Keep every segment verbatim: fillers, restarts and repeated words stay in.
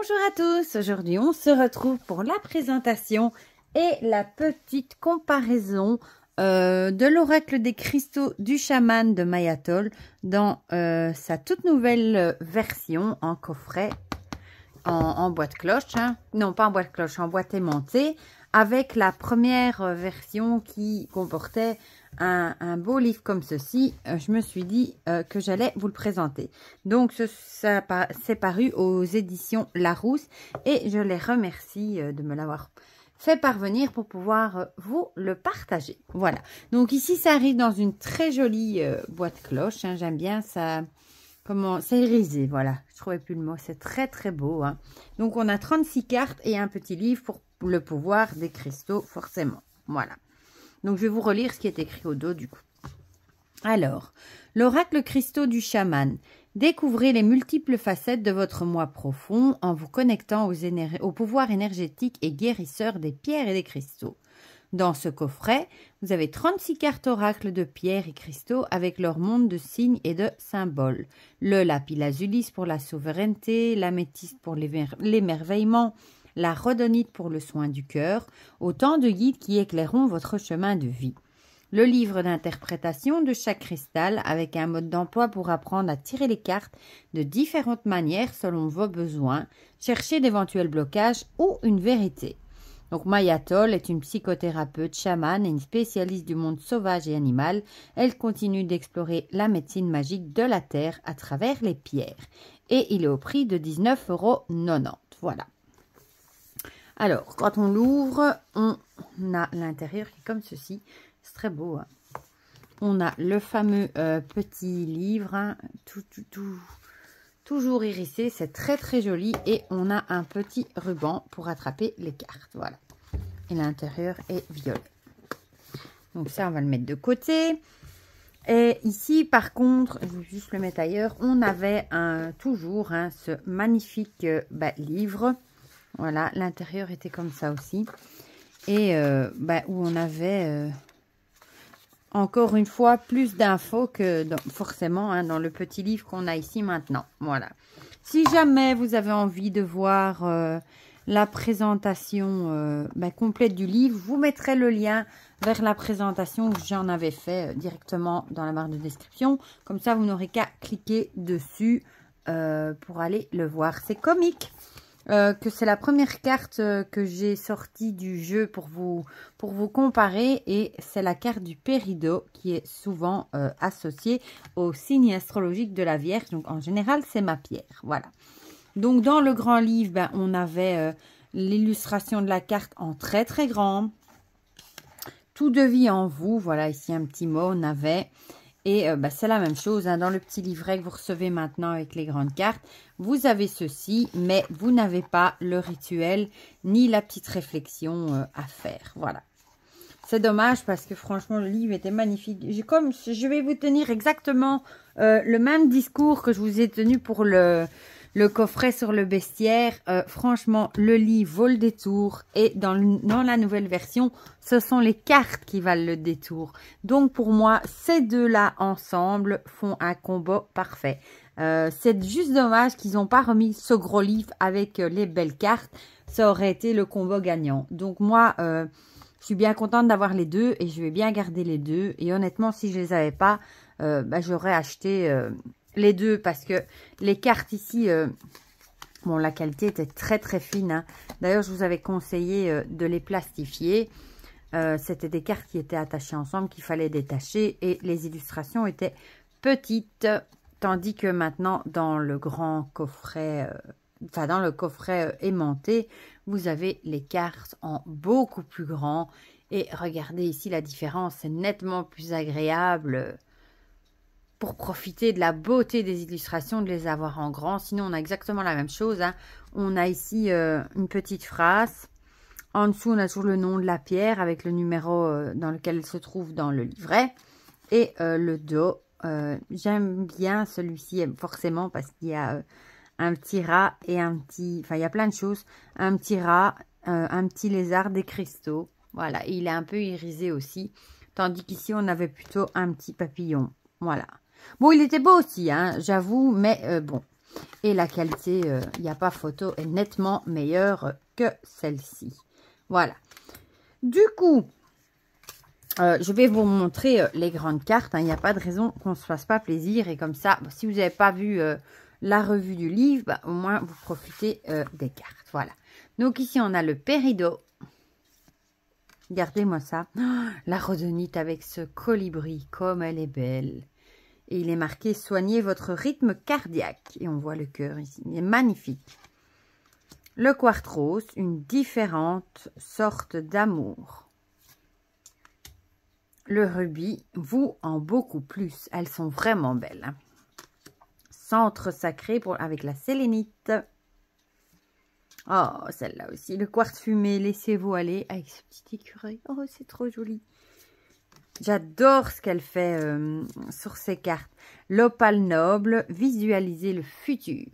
Bonjour à tous, aujourd'hui on se retrouve pour la présentation et la petite comparaison euh, de l'oracle des cristaux du chaman de Mayatol dans euh, sa toute nouvelle version en coffret, en, en boîte cloche, hein. Non pas en boîte cloche, en boîte aimantée, avec la première version qui comportait Un, un beau livre comme ceci. euh, je me suis dit euh, que j'allais vous le présenter. Donc, ce, ça c'est paru aux éditions Larousse et je les remercie euh, de me l'avoir fait parvenir pour pouvoir euh, vous le partager. Voilà. Donc, ici, ça arrive dans une très jolie euh, boîte cloche. Hein, j'aime bien ça. Comment c'est irisé, voilà. Je trouvais plus le mot. C'est très, très beau. Hein. Donc, on a trente-six cartes et un petit livre pour le pouvoir des cristaux, forcément. Voilà. Donc, je vais vous relire ce qui est écrit au dos du coup. Alors, l'oracle cristaux du chaman. Découvrez les multiples facettes de votre moi profond en vous connectant aux, aux pouvoirs énergétiques et guérisseurs des pierres et des cristaux. Dans ce coffret, vous avez trente-six cartes oracles de pierres et cristaux avec leur monde de signes et de symboles. Le lapis lazuli pour la souveraineté, l'améthyste pour l'émerveillement, la rhodonite pour le soin du cœur, autant de guides qui éclaireront votre chemin de vie. Le livre d'interprétation de chaque cristal avec un mode d'emploi pour apprendre à tirer les cartes de différentes manières selon vos besoins, chercher d'éventuels blocages ou une vérité. Donc Mayatol est une psychothérapeute chamane et une spécialiste du monde sauvage et animal. Elle continue d'explorer la médecine magique de la terre à travers les pierres. Et il est au prix de dix-neuf euros quatre-vingt-dix. Voilà. Alors, quand on l'ouvre, on a l'intérieur qui est comme ceci. C'est très beau. Hein. On a le fameux euh, petit livre, hein, tout, tout, tout, toujours irisé. C'est très, très joli. Et on a un petit ruban pour attraper les cartes. Voilà. Et l'intérieur est violet. Donc ça, on va le mettre de côté. Et ici, par contre, je vais juste le mettre ailleurs. On avait un, toujours hein, ce magnifique euh, bah, livre. Voilà, l'intérieur était comme ça aussi. Et euh, bah, où on avait, euh, encore une fois, plus d'infos que dans, forcément hein, dans le petit livre qu'on a ici maintenant. Voilà. Si jamais vous avez envie de voir euh, la présentation euh, bah, complète du livre, je vous mettrai le lien vers la présentation que j'en avais fait euh, directement dans la barre de description. Comme ça, vous n'aurez qu'à cliquer dessus euh, pour aller le voir. C'est comique. Euh, que c'est la première carte euh, que j'ai sortie du jeu pour vous, pour vous comparer et c'est la carte du Pérido qui est souvent euh, associée au signe astrologique de la Vierge. Donc en général c'est ma pierre. Voilà. Donc dans le grand livre, ben, on avait euh, l'illustration de la carte en très très grand. Tout de vie en vous. Voilà ici un petit mot on avait. Et euh, bah, c'est la même chose, hein, dans le petit livret que vous recevez maintenant avec les grandes cartes, vous avez ceci, mais vous n'avez pas le rituel ni la petite réflexion euh, à faire. Voilà. C'est dommage parce que franchement, le livre était magnifique. Comme je vais vous tenir exactement euh, le même discours que je vous ai tenu pour le... Le coffret sur le bestiaire, euh, franchement, le livre vaut le détour. Et dans, le, dans la nouvelle version, ce sont les cartes qui valent le détour. Donc, pour moi, ces deux-là ensemble font un combo parfait. Euh, c'est juste dommage qu'ils n'ont pas remis ce gros livre avec euh, les belles cartes. Ça aurait été le combo gagnant. Donc, moi, euh, je suis bien contente d'avoir les deux et je vais bien garder les deux. Et honnêtement, si je les avais pas, euh, bah, j'aurais acheté... Euh, les deux parce que les cartes ici, euh, bon la qualité était très très fine. Hein. D'ailleurs je vous avais conseillé euh, de les plastifier. Euh, C'était des cartes qui étaient attachées ensemble, qu'il fallait détacher et les illustrations étaient petites. Tandis que maintenant dans le grand coffret, euh, enfin dans le coffret euh, aimanté, vous avez les cartes en beaucoup plus grand. Et regardez ici la différence, c'est nettement plus agréable. Pour profiter de la beauté des illustrations, de les avoir en grand. Sinon, on a exactement la même chose. Hein. On a ici euh, une petite phrase. En dessous, on a toujours le nom de la pierre avec le numéro euh, dans lequel elle se trouve dans le livret. Et euh, le dos. Euh, J'aime bien celui-ci, forcément, parce qu'il y a euh, un petit rat et un petit... Enfin, il y a plein de choses. Un petit rat, euh, un petit lézard, des cristaux. Voilà, et il est un peu irisé aussi. Tandis qu'ici, on avait plutôt un petit papillon. Voilà. Bon, il était beau aussi, hein, j'avoue, mais euh, bon. Et la qualité, il euh, n'y a pas photo, est nettement meilleure que celle-ci. Voilà. Du coup, euh, je vais vous montrer euh, les grandes cartes. Il hein. n'y a pas de raison qu'on ne se fasse pas plaisir. Et comme ça, bon, si vous n'avez pas vu euh, la revue du livre, bah, au moins vous profitez euh, des cartes. Voilà. Donc ici, on a le péridot. Regardez-moi ça. Oh, la rhodonite avec ce colibri, comme elle est belle. Et il est marqué « Soignez votre rythme cardiaque ». Et on voit le cœur ici. Il est magnifique. Le quartz, une différente sorte d'amour. Le rubis, vous en beaucoup plus. Elles sont vraiment belles. Hein. Centre sacré pour, avec la sélénite. Oh, celle-là aussi. Le quartz fumé, laissez-vous aller avec ce petit écureuil. Oh, c'est trop joli. J'adore ce qu'elle fait euh, sur ces cartes. L'opale noble, visualisez le futur.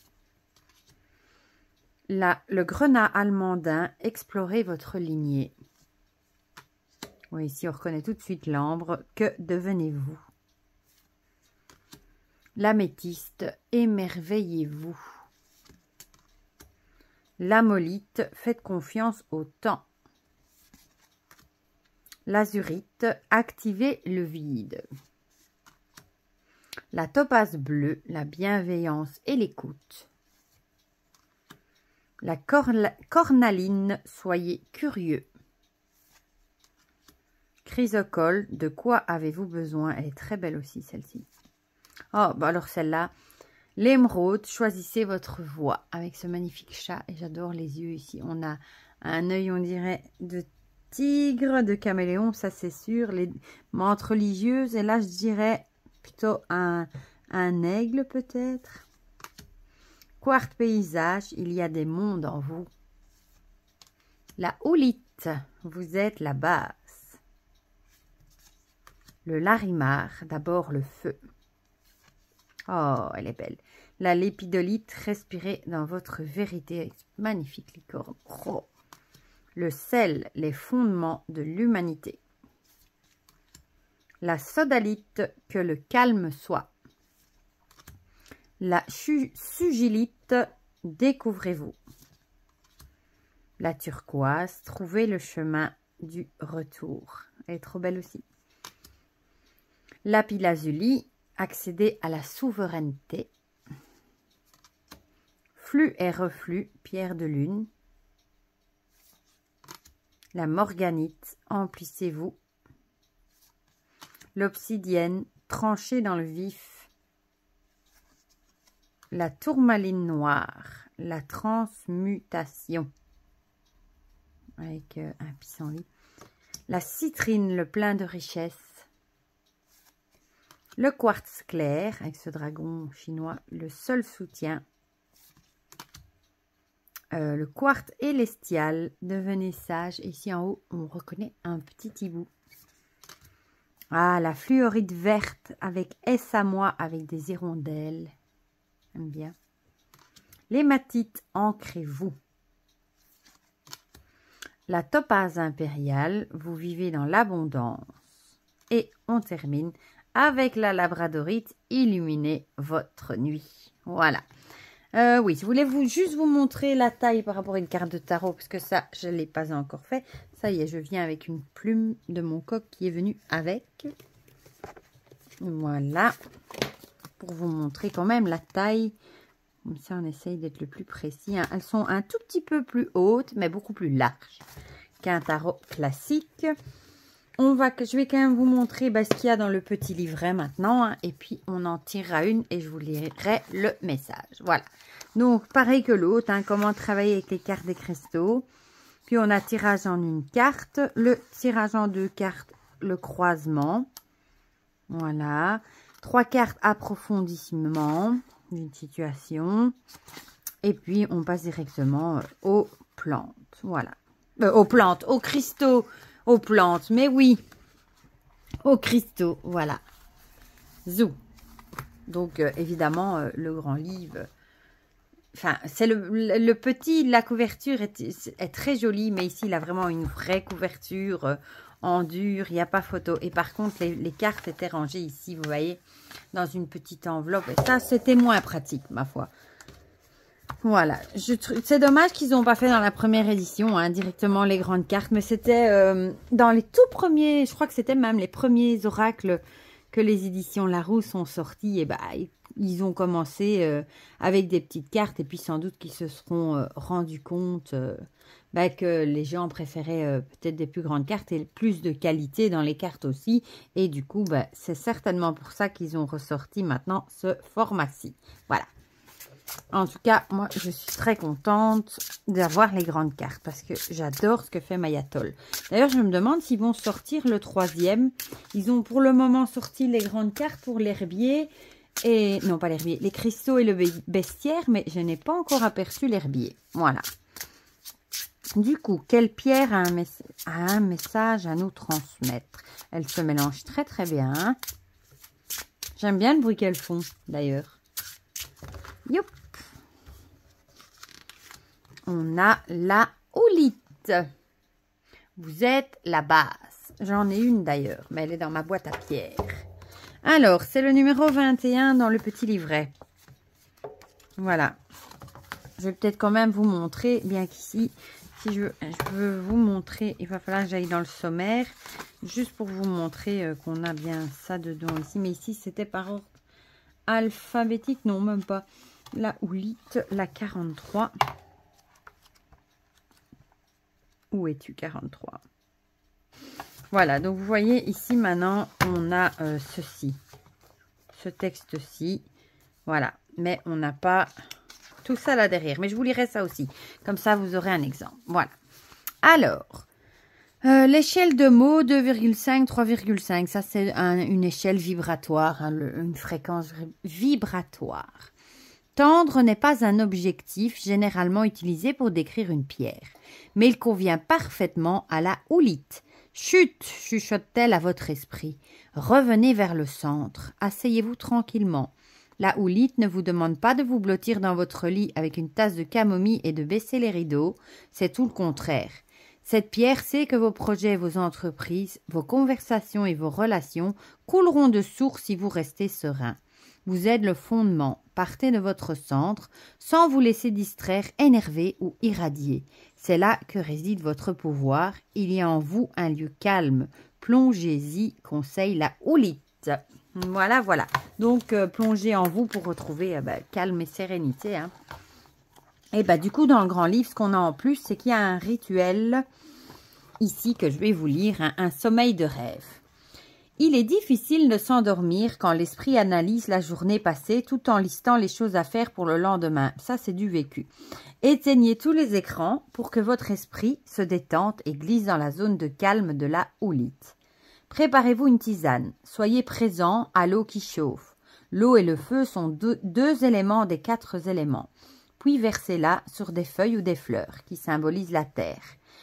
La, le grenat almandin, explorez votre lignée. Oui, ici on reconnaît tout de suite l'ambre. Que devenez-vous? L'améthyste, émerveillez-vous. L'amolite, faites confiance au temps. L'azurite, activez le vide. La topaze bleue, la bienveillance et l'écoute. La cornaline, soyez curieux. Chrysocole, de quoi avez-vous besoin? Elle est très belle aussi, celle-ci. Oh, bah alors celle-là. L'émeraude, choisissez votre voie. Avec ce magnifique chat. Et j'adore les yeux ici. On a un œil, on dirait, de tigre, de caméléon, ça c'est sûr. Les mantes religieuses. Et là, je dirais plutôt un, un aigle peut-être. Quartz paysage, il y a des mondes en vous. La houlite, vous êtes la base. Le larimar, d'abord le feu. Oh, elle est belle. La lépidolite, respirez dans votre vérité. Magnifique licorne. Oh. Le sel, les fondements de l'humanité. La sodalite, que le calme soit. La sugilite, découvrez-vous. La turquoise, trouvez le chemin du retour. Elle est trop belle aussi. Lapis-lazuli, accéder à la souveraineté. Flux et reflux, pierre de lune. La morganite, emplissez-vous. L'obsidienne, tranchez dans le vif. La tourmaline noire, la transmutation. Avec euh, un pissenlit. La citrine, le plein de richesse. Le quartz clair, avec ce dragon chinois, le seul soutien. Euh, le quartz élestial, devenez sage. Ici en haut, on reconnaît un petit hibou. Ah, la fluorite verte avec S à moi, avec des hirondelles. J'aime bien. L'hématite, ancrez-vous. La topaze impériale, vous vivez dans l'abondance. Et on termine avec la labradorite, illuminez votre nuit. Voilà. Euh, oui, je voulais vous, juste vous montrer la taille par rapport à une carte de tarot, parce que ça, je ne l'ai pas encore fait. Ça y est, je viens avec une plume de mon coq qui est venue avec. Voilà. Pour vous montrer quand même la taille. Comme ça, on essaye d'être le plus précis. Hein. Elles sont un tout petit peu plus hautes, mais beaucoup plus larges qu'un tarot classique. On va, je vais quand même vous montrer bah, ce qu'il y a dans le petit livret maintenant. Hein, et puis, on en tirera une et je vous lirai le message. Voilà. Donc, pareil que l'autre. Hein, comment travailler avec les cartes des cristaux. Puis, on a tirage en une carte. Le tirage en deux cartes, le croisement. Voilà. Trois cartes approfondissement d'une situation. Et puis, on passe directement aux plantes. Voilà. Euh, aux plantes, aux cristaux. Aux plantes, mais oui, aux cristaux, voilà. Zou. Donc, euh, évidemment, euh, le grand livre, enfin, c'est le, le, le petit, la couverture est, est très jolie, mais ici, il a vraiment une vraie couverture euh, en dur, il n'y a pas photo. Et par contre, les, les cartes étaient rangées ici, vous voyez, dans une petite enveloppe. Et ça, c'était moins pratique, ma foi. Voilà, c'est dommage qu'ils n'ont pas fait dans la première édition, hein, directement les grandes cartes. Mais c'était euh, dans les tout premiers, je crois que c'était même les premiers oracles que les éditions Larousse ont sortis. Et bah, ils ont commencé euh, avec des petites cartes. Et puis sans doute qu'ils se seront euh, rendus compte euh, bah, que les gens préféraient euh, peut-être des plus grandes cartes et plus de qualité dans les cartes aussi. Et du coup, bah, c'est certainement pour ça qu'ils ont ressorti maintenant ce format-ci. Voilà. En tout cas, moi, je suis très contente d'avoir les grandes cartes parce que j'adore ce que fait Mayatol. D'ailleurs, je me demande s'ils vont sortir le troisième. Ils ont pour le moment sorti les grandes cartes pour l'herbier et... Non, pas l'herbier, les cristaux et le bestiaire, mais je n'ai pas encore aperçu l'herbier. Voilà. Du coup, quelle pierre a un, mess a un message à nous transmettre? Elle se mélange très très bien. J'aime bien le bruit qu'elles font, d'ailleurs. Youp. On a la oolite. Vous êtes la base. J'en ai une d'ailleurs, mais elle est dans ma boîte à pierres. Alors, c'est le numéro vingt et un dans le petit livret. Voilà. Je vais peut-être quand même vous montrer, bien qu'ici, si je veux, je veux vous montrer, il va falloir que j'aille dans le sommaire, juste pour vous montrer euh, qu'on a bien ça dedans ici. Mais ici, c'était par ordre alphabétique, non, même pas. La oolite, la quarante-trois. Où es-tu, quarante-trois? Voilà, donc vous voyez ici maintenant, on a euh, ceci. Ce texte-ci. Voilà, mais on n'a pas tout ça là derrière. Mais je vous lirai ça aussi. Comme ça, vous aurez un exemple. Voilà. Alors, euh, l'échelle de mots deux virgule cinq, trois virgule cinq. Ça, c'est un, une échelle vibratoire, hein, le, une fréquence vibratoire. Tendre n'est pas un objectif généralement utilisé pour décrire une pierre, mais il convient parfaitement à la oolite. Chut, chuchote-t-elle à votre esprit. Revenez vers le centre, asseyez-vous tranquillement. La oolite ne vous demande pas de vous blottir dans votre lit avec une tasse de camomille et de baisser les rideaux, c'est tout le contraire. Cette pierre sait que vos projets, vos entreprises, vos conversations et vos relations couleront de source si vous restez serein. Vous êtes le fondement. Partez de votre centre sans vous laisser distraire, énerver ou irradier. C'est là que réside votre pouvoir. Il y a en vous un lieu calme. Plongez-y, conseille la oolite. Voilà, voilà. Donc, euh, plongez en vous pour retrouver euh, bah, calme et sérénité. Hein. Et bah, du coup, dans le grand livre, ce qu'on a en plus, c'est qu'il y a un rituel ici que je vais vous lire, hein, un sommeil de rêve. Il est difficile de s'endormir quand l'esprit analyse la journée passée tout en listant les choses à faire pour le lendemain. Ça, c'est du vécu. Éteignez tous les écrans pour que votre esprit se détende et glisse dans la zone de calme de la oolite. Préparez-vous une tisane. Soyez présent à l'eau qui chauffe. L'eau et le feu sont deux, deux éléments des quatre éléments. Puis versez-la sur des feuilles ou des fleurs qui symbolisent la terre.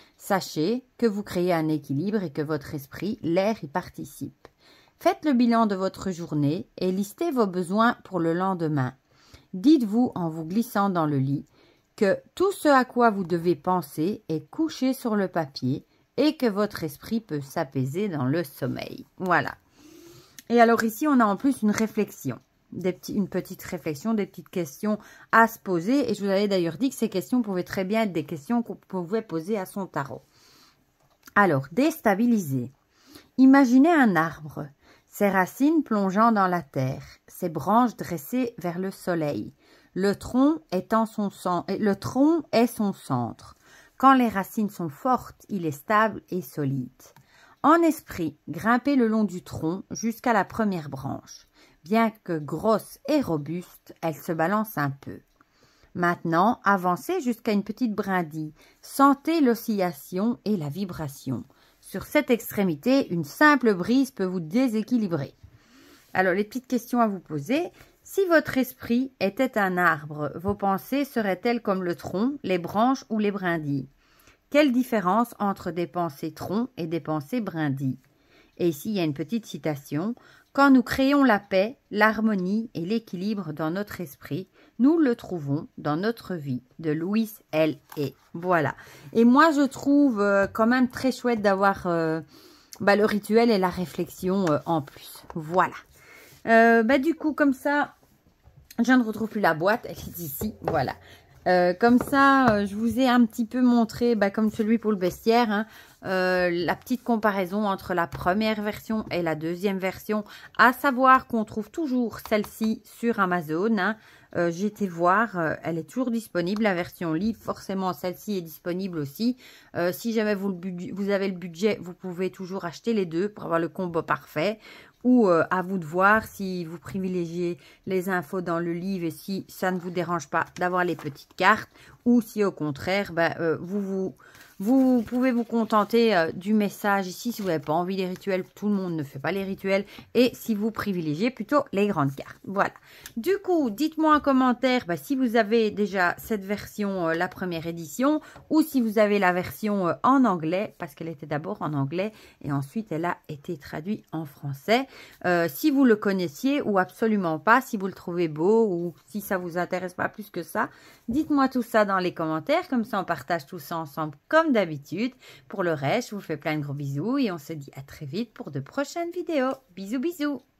Sachez que vous créez un équilibre et que votre esprit, l'air, y participe. Faites le bilan de votre journée et listez vos besoins pour le lendemain. Dites-vous en vous glissant dans le lit que tout ce à quoi vous devez penser est couché sur le papier et que votre esprit peut s'apaiser dans le sommeil. Voilà. Et alors ici, on a en plus une réflexion. Des petits, une petite réflexion, des petites questions à se poser. Et je vous avais d'ailleurs dit que ces questions pouvaient très bien être des questions qu'on pouvait poser à son tarot. Alors, déstabiliser. Imaginez un arbre, ses racines plongeant dans la terre, ses branches dressées vers le soleil. Le tronc, étant son cen- le tronc est son centre. Quand les racines sont fortes, il est stable et solide. En esprit, grimpez le long du tronc jusqu'à la première branche. Bien que grosse et robuste, elle se balance un peu. Maintenant, avancez jusqu'à une petite brindille. Sentez l'oscillation et la vibration. Sur cette extrémité, une simple brise peut vous déséquilibrer. Alors, les petites questions à vous poser. Si votre esprit était un arbre, vos pensées seraient-elles comme le tronc, les branches ou les brindilles? Quelle différence entre des pensées tronc et des pensées brindilles? Et ici, il y a une petite citation. Quand nous créons la paix, l'harmonie et l'équilibre dans notre esprit, nous le trouvons dans notre vie, de Louise L. Hay. Voilà. Et moi, je trouve euh, quand même très chouette d'avoir euh, bah, le rituel et la réflexion euh, en plus. Voilà. Euh, bah, du coup, comme ça, je ne retrouve plus la boîte. Elle est ici. Voilà. Euh, comme ça, euh, je vous ai un petit peu montré, bah, comme celui pour le bestiaire, hein, euh, la petite comparaison entre la première version et la deuxième version. À savoir qu'on trouve toujours celle-ci sur Amazon. Hein. Euh, J'ai été voir, euh, elle est toujours disponible, la version livre. Forcément, celle-ci est disponible aussi. Euh, si jamais vous, le vous avez le budget, vous pouvez toujours acheter les deux pour avoir le combo parfait. Ou euh, à vous de voir si vous privilégiez les infos dans le livre et si ça ne vous dérange pas d'avoir les petites cartes. Ou si au contraire, bah, euh, vous, vous, vous pouvez vous contenter euh, du message ici. Si vous n'avez pas envie des rituels, tout le monde ne fait pas les rituels. Et si vous privilégiez plutôt les grandes cartes. Voilà. Du coup, dites-moi en commentaire bah, si vous avez déjà cette version, euh, la première édition. Ou si vous avez la version euh, en anglais. Parce qu'elle était d'abord en anglais. Et ensuite, elle a été traduite en français. Euh, si vous le connaissiez ou absolument pas, si vous le trouvez beau ou si ça vous intéresse pas plus que ça, dites-moi tout ça dans les commentaires, comme ça on partage tout ça ensemble comme d'habitude. Pour le reste, je vous fais plein de gros bisous et on se dit à très vite pour de prochaines vidéos. Bisous bisous.